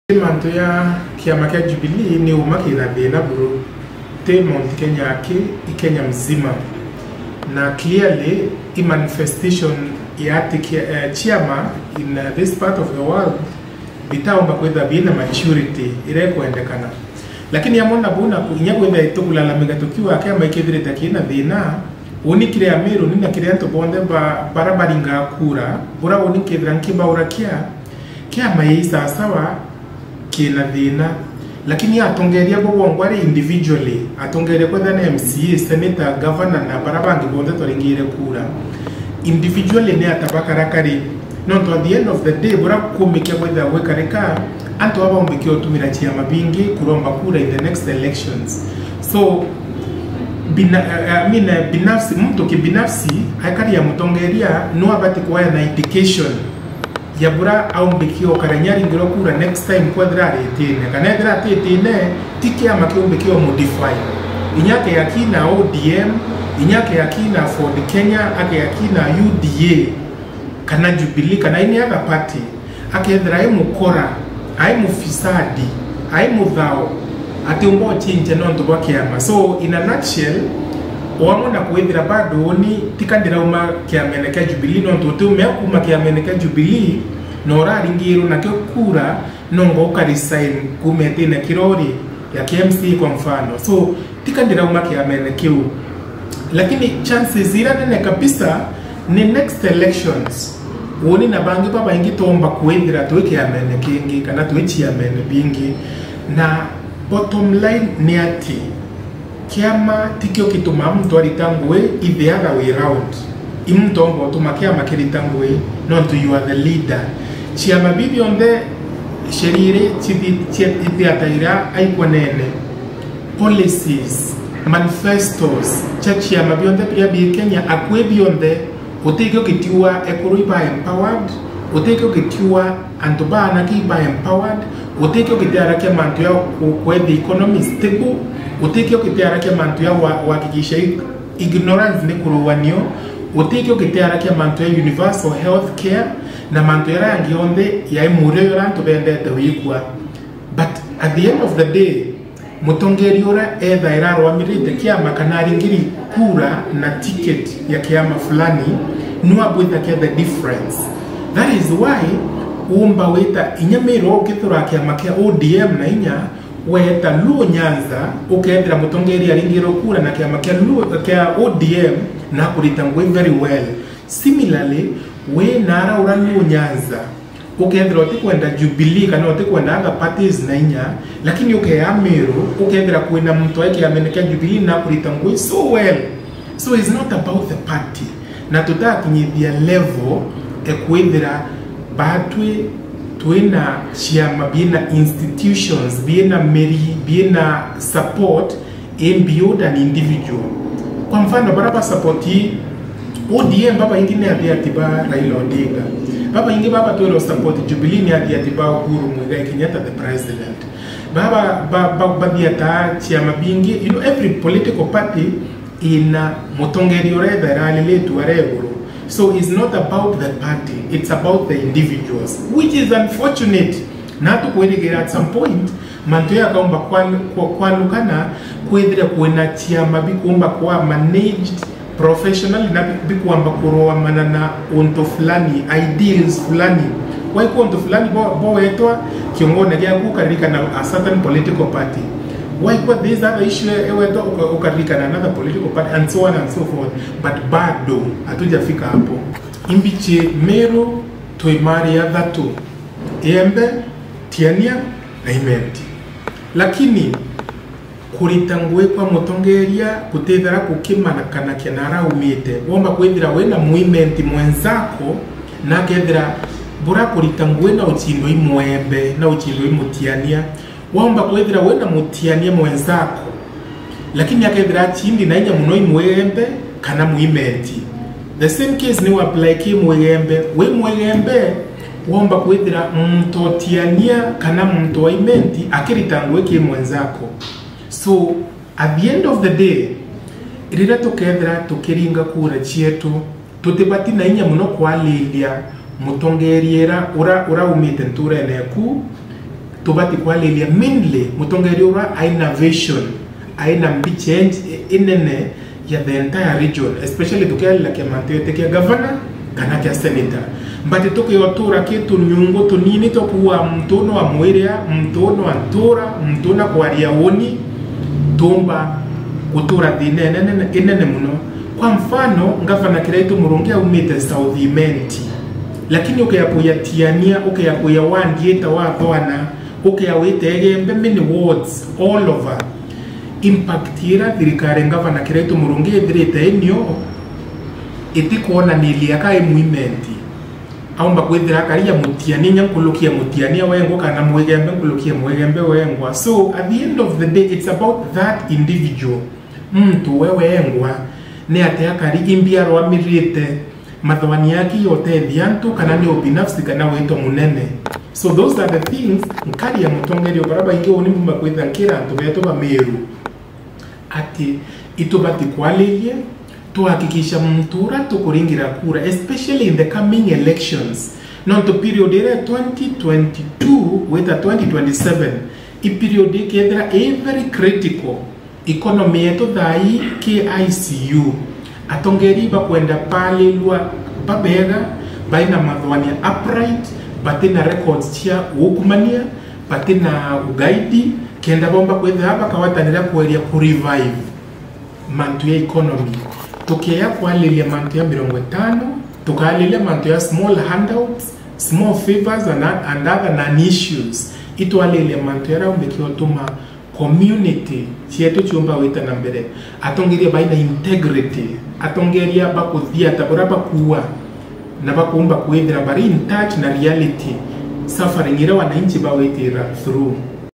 Manto ya kiama kia Jubilee ni umaki na bena bro te Mount Kenya Kenya mzima, na clearly the manifestation ya chiama in this part of the world bitaomba kwenda bina maturity ile kuendekana, lakini yamona buna kunya kwenda itokulalamika tukiwa kama ikethire takina thina unikire amiru nina kirianto bonde barabaringa kura bura unikethira nkiba urakia kia maisa sawa kina thina, lakini atongeria bobongo ari individually atongeria kwa thana MCA senator governor na barabangi bonde toringire kura individually ne atabakarakari not at the end of the day bura kumikia kwenda wekareka anto aba umbikio tumira chiama bingi kuromba kura in the next elections. So binafsi mtu kibinafsi haikari ya mutongeria no abati kwa na indication ya bura au mbikio karanyari ngiro kura next time kwa drare tene kana drare tene tiki ama kio mbikio modify inyake yakina ODM inyake yakina for the Kenya ake yakina UDA kana Jubilee kana ini other party ake drai mukora ai mufisadi ai mudhao ati umbo chinje nonto bakiama. So in a nutshell wamona kuendera bado ni tikandira uma kiameneka Jubilee nonto tume kuma kiameneka Jubilee nora ringiro na kura nongo ukarisign kumete na kirori ya KMC kwa mfano. So tikandira uma kiamenekeu, lakini chances zira nene kabisa ni next elections woni na bangi baba ingi tomba kuendera tuweke amenekengi kana tuwechi amene bingi, na bottom line ni ati kiama tikio kituma mtu alitambue is the other way around. Imtombo tumakiama kilitambue not you are the leader. Chiama bibi onde sherire chiti ataira aikwa nene policies manifestos chiama bionde pia bi Kenya akwe bionde utekio kitiwa ekuru ba empowered, utekio kitiwa antobana ki ba empowered, utekio kitiara kia mantu ya kwa the economy stable, utekio kitiara kia mantu ya wakikisha ignorance ni kuruwanio, utekio kitiara kia mantu ya universal health care na mantu ya rangi onde ya imure yoranto bende tawikwa. But at the end of the day mutongeri ora edha iraro amirite kiama kanari ngiri kura na ticket ya kiama fulani nuwa bwitha kia the difference. That is why umba weta inyamiro ukithura kiama kia ODM na inya weta Luo Nyanza ukethira mutongeri aringiro kura na kiama kia ODM na kuritangwe very well. Similarly we nara ura Luo Nyanza ukethira otikwenda Jubilee kana otikwenda other parties na inya, lakini ukeamiro ukethira kuina mtu wake amenekea Jubilee na kuritangwe so well. So it's not about the party na tutakinyithia level ekwethira batwe twena chiama bina institutions bina meri bina support beyond an individual. Kwa mfano baraba supporti ODM baba ingine atiba Raila Odinga, baba ingi baba tuelo support Jubilee ni atiba Uhuru Muigai Kenyatta the president, baba biata chiama bingi, you know, every political party in mutongeri oreda ralile tuareguru. So it's not about the party, it's about the individuals, which is unfortunate. Natu kuwedegera at some point manto ya kaomba kwa lukana kuwedera kuwena chiama bikuomba kwa managed professionally na bikuomba kuroa manana onto fulani ideals fulani waiku onto fulani bo etwa kiongone gya kukarika na a certain political party. Why put this other issue ukarika na another political party and so on and so forth. But bado hatujafika hapo. Imbiche Meru Toimaria dhatu Embe Tiania na Imenti, lakini kuritangwe kwa mutongeria kutethera kukimana kana kenara umite womba kwethira wena muimenti mwenzako na kethira bura kuritangwe na uchindo imwembe na uchindo imutiania womba kwethira wena mutiania mwenzako, lakini akethira chindi na inya muno imwembe kana muimenti. The same case ni apply ki mwembe we mwembe womba kwethira mtotiania kana mtu wa imenti akiritangwe ki mwenzako. So at the end of the day irira tukethira tukiringa kura chietu tutibati na inya muno kwalilia mutongeriera ura umite nture neku tubati kwalilia mainly mutongeria ura aina vision aina mbi change inene ya the entire region, especially tukialila kia manteyote kia governor kana kia senator. Mbati tukiyotura kitu nyungu tunini tokuwa mtuno wa mwiria, mtuno wa ntura, mtuno kwa riaoni tumba kutura dine inene muno. Kwa mfano ngavana Kiraitu Murungi umite South Imenti, lakini ukiyakuya tiania ukiyakuya wandieta wa thwana ukiyawite egembe many wards all over impactira thirikari ngavana Kiraitu Murungi ithirite enio itikuona nilia kai muimenti aumba kwithira karia mutiani nyankulukia mutiania wengo kana mwegembe nkulukia mwegembe wengwa. So at the end of the day it's about that individual mtu wengwa ne atea kari imbia ro amirite mathawani yake yote thiantu kana ni obinafsi kana wito munene. So those are the things nkari ya mutongerio baraba ingi oni mumba kwitha kira antu beto ba meru ati itubati kwaliye tuhakikisha mtura tukuringira kura, especially in the coming elections non to period ere 2022 with 2027 i period kedra very critical economy yetu thai KICU atongeri ba kwenda pale lwa babega baina madhwani upright batina records chia ukumania batina ugaidi kenda bomba kwenda hapa kawatanira kuelia ku revive mantu ya economy tukia kwa lilia mantu ya 50 tukalilia mantu ya small handouts, small favors and other non-issues. Itu alilia mantu ya raumbeki otuma community chietu chumba wita na mbere atongeria baina integrity atongeria bakuthia tabora bakuwa na bakumba kuendera bari in touch na reality suffering ira wananchi bawetira through